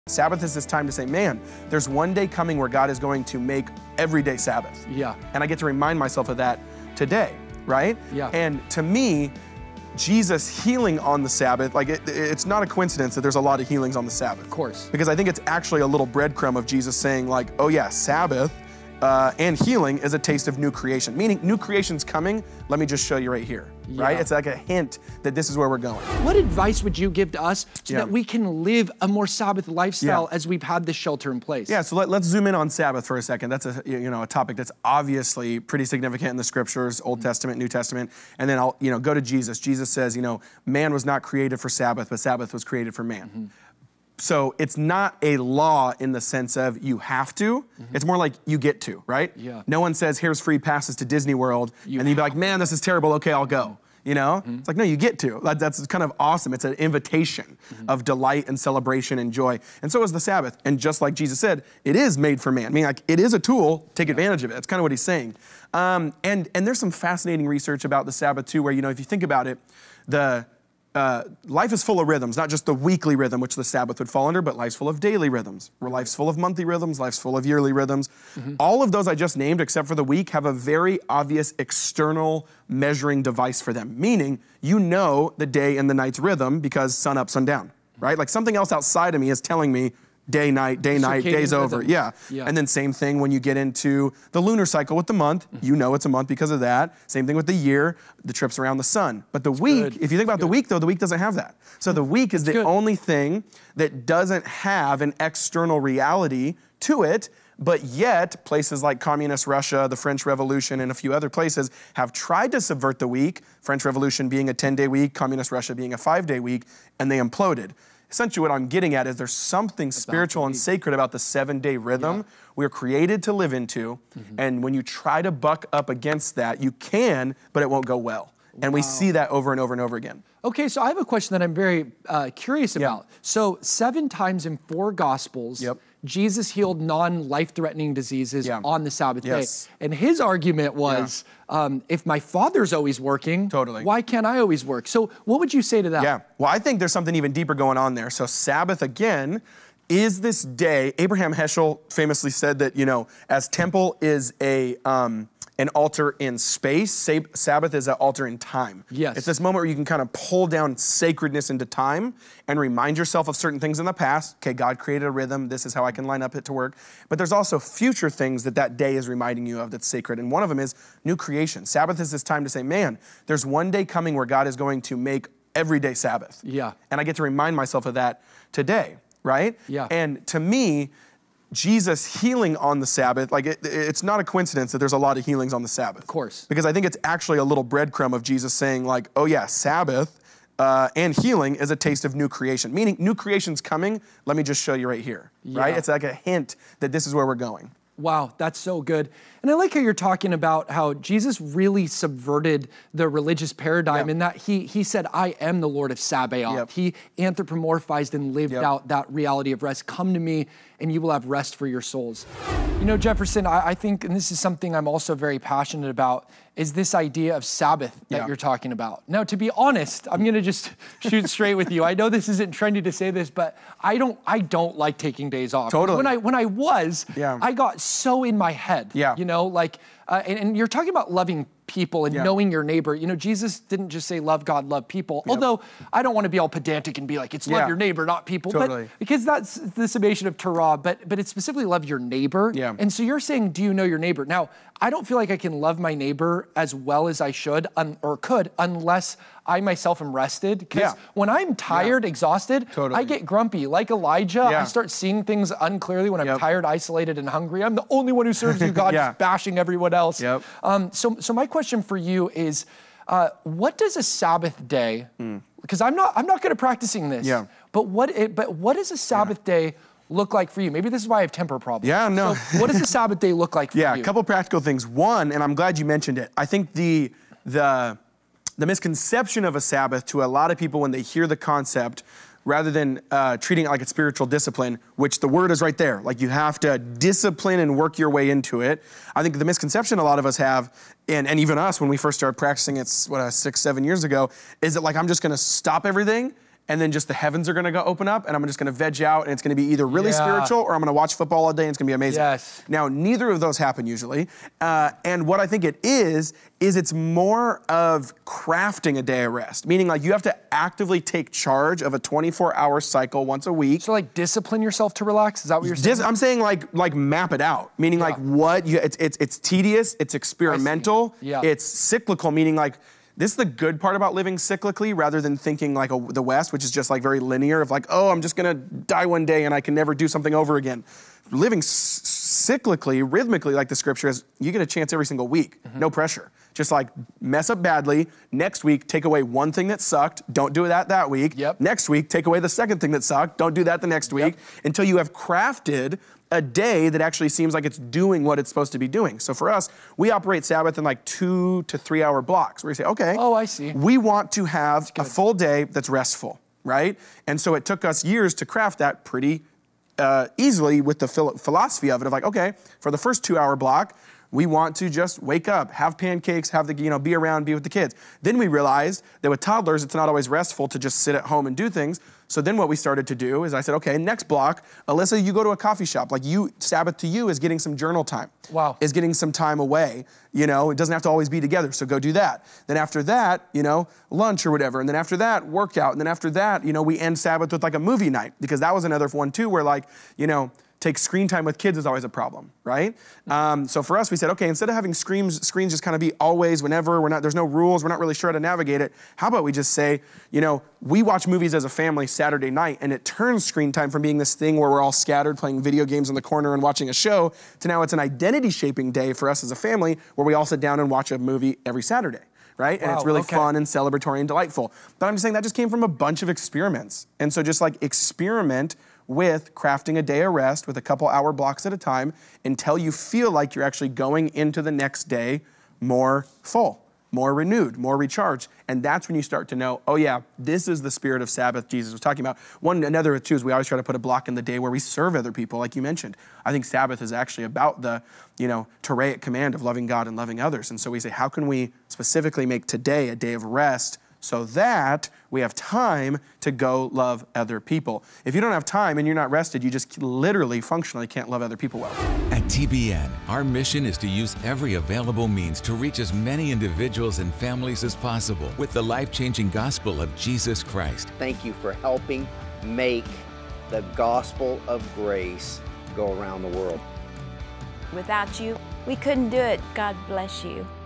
Sabbath is this time to say, man, there's one day coming where God is going to make every day Sabbath. Yeah. And I get to remind myself of that today, right? Yeah. And to me, Jesus healing on the Sabbath, like it's not a coincidence that there's a lot of healings on the Sabbath. Of course. Because I think it's actually a little breadcrumb of Jesus saying like, oh yeah, Sabbath and healing is a taste of new creation. Meaning new creation's coming, let me just show you right here, right? It's like a hint that this is where we're going. What advice would you give to us so that we can live a more Sabbath lifestyle as we've had this shelter in place? Yeah, so let's zoom in on Sabbath for a second. That's a topic that's obviously pretty significant in the scriptures, Old Testament, New Testament, and then I'll go to Jesus. Jesus says, man was not created for Sabbath, but Sabbath was created for man. So it's not a law in the sense of you have to. It's more like you get to, right? Yeah. No one says, here's free passes to Disney World, and you'd be like, man, this is terrible, okay, I'll go. It's like, no, you get to. That's kind of awesome. It's an invitation of delight and celebration and joy. And so is the Sabbath. And just like Jesus said, it is made for man. I mean, like, it is a tool, take advantage of it. That's kind of what he's saying. And there's some fascinating research about the Sabbath too, where, if you think about it, life is full of rhythms, not just the weekly rhythm, which the Sabbath would fall under, but life's full of daily rhythms. Life's full of monthly rhythms, life's full of yearly rhythms. All of those I just named, except for the week, have a very obvious external measuring device for them, meaning you know the day and the night's rhythm because sun up, sun down, right? Like something else outside of me is telling me day, night, day's over. Yeah. And then same thing when you get into the lunar cycle with the month, you know it's a month because of that. Same thing with the year, the trips around the sun. But the week, if you think about the week though, the week doesn't have that. So the week is the only thing that doesn't have an external reality to it, but yet places like communist Russia, the French Revolution, and a few other places have tried to subvert the week, French Revolution being a 10-day week, communist Russia being a 5-day week, and they imploded. Essentially what I'm getting at is there's something spiritual and sacred about the 7-day rhythm we're created to live into, and when you try to buck up against that, you can, but it won't go well. And we see that over and over and over again. Okay, so I have a question that I'm very curious about. So 7 times in 4 Gospels, Jesus healed non-life-threatening diseases on the Sabbath day. And his argument was, if my Father's always working, why can't I always work? So what would you say to that? Yeah, well, I think there's something even deeper going on there. So Sabbath, again, is this day. Abraham Heschel famously said that, as temple is an altar in space, Sabbath is an altar in time. It's this moment where you can kind of pull down sacredness into time and remind yourself of certain things in the past. Okay, God created a rhythm. This is how I can line up it to work. But there's also future things that day is reminding you of that's sacred. And one of them is new creation. Sabbath is this time to say, man, there's one day coming where God is going to make every day Sabbath. And I get to remind myself of that today, right? And to me, Jesus healing on the Sabbath, like it's not a coincidence that there's a lot of healings on the Sabbath. Of course. Because I think it's actually a little breadcrumb of Jesus saying like, oh yeah, Sabbath and healing is a taste of new creation. Meaning new creation's coming, let me just show you right here, right? It's like a hint that this is where we're going. Wow, that's so good. And I like how you're talking about how Jesus really subverted the religious paradigm in that he said, I am the Lord of Sabaoth. He anthropomorphized and lived out that reality of rest. Come to me and you will have rest for your souls. Jefferson, I think, and this is something I'm also very passionate about, is this idea of Sabbath that you're talking about. Now, to be honest, I'm gonna just shoot straight with you. I know this isn't trendy to say this, but I don't like taking days off. When I was, I got so in my head, and you're talking about loving people and knowing your neighbor. Jesus didn't just say love God, love people. Although I don't want to be all pedantic and be like, it's love your neighbor, not people. But because that's the summation of Torah, but it's specifically love your neighbor. And so you're saying, do you know your neighbor? Now, I don't feel like I can love my neighbor as well as I should or could unless I myself am rested. Because when I'm tired, exhausted, I get grumpy. Like Elijah, I start seeing things unclearly when I'm tired, isolated, and hungry. I'm the only one who serves you, God, just bashing everyone else. So my question for you is, what does a Sabbath day, because I'm not good at practicing this, but what does a Sabbath day look like for you? Maybe this is why I have temper problems. So what does a Sabbath day look like for you? A couple practical things. One, and I'm glad you mentioned it, I think the misconception of a Sabbath to a lot of people when they hear the concept, rather than treating it like a spiritual discipline, which the word is right there. Like you have to discipline and work your way into it. I think the misconception a lot of us have, and even us when we first started practicing it, 6, 7 years ago, is that like I'm just gonna stop everything and then just the heavens are gonna go open up, and I'm just gonna veg out, and it's gonna be either really spiritual, or I'm gonna watch football all day, and it's gonna be amazing. Yes. Now, neither of those happen usually, and what I think it is it's more of crafting a day of rest, meaning like you have to actively take charge of a 24-hour cycle once a week. So like discipline yourself to relax, is that what you're saying? I'm saying like map it out, meaning like what, it's tedious, it's experimental, it's cyclical, meaning like, this is the good part about living cyclically rather than thinking like the West, which is just like very linear of like, oh, I'm just gonna die one day and I can never do something over again. Living cyclically, rhythmically, like the scripture is, you get a chance every single week, no pressure. Just like mess up badly, next week, take away one thing that sucked, don't do that week. Next week, take away the second thing that sucked, don't do that the next week, until you have crafted a day that actually seems like it's doing what it's supposed to be doing. So for us, we operate Sabbath in like 2 to 3 hour blocks where you say, okay, I see. We want to have a full day that's restful, right? And so it took us years to craft that pretty easily with the philosophy of it of like, okay, for the first 2 hour block, we want to just wake up, have pancakes, have the, be around, be with the kids. Then we realized that with toddlers, it's not always restful to just sit at home and do things. So then what we started to do is I said, okay, next block, Alyssa, you go to a coffee shop. Like Sabbath to you is getting some journal time. Wow. Is getting some time away. It doesn't have to always be together, so go do that. Then after that, lunch or whatever. And then after that, workout. And then after that, we end Sabbath with like a movie night, because that was another one too where like, take screen time with kids is always a problem, right? So for us, we said, okay, instead of having screens just kind of be always, whenever, there's no rules, we're not really sure how to navigate it, how about we just say, we watch movies as a family Saturday night, and it turns screen time from being this thing where we're all scattered playing video games in the corner and watching a show, to now it's an identity-shaping day for us as a family, where we all sit down and watch a movie every Saturday. Right? And it's really fun and celebratory and delightful. But I'm just saying that just came from a bunch of experiments. And so just like experiment with crafting a day of rest with a couple hour blocks at a time until you feel like you're actually going into the next day more full, more renewed, more recharged. And that's when you start to know, oh yeah, this is the spirit of Sabbath Jesus was talking about. Another too is we always try to put a block in the day where we serve other people, like you mentioned. I think Sabbath is actually about the, Toraic command of loving God and loving others. And so we say, how can we specifically make today a day of rest so that we have time to go love other people? If you don't have time and you're not rested, you just literally, functionally can't love other people well. At TBN, our mission is to use every available means to reach as many individuals and families as possible with the life-changing gospel of Jesus Christ. Thank you for helping make the gospel of grace go around the world. Without you, we couldn't do it. God bless you.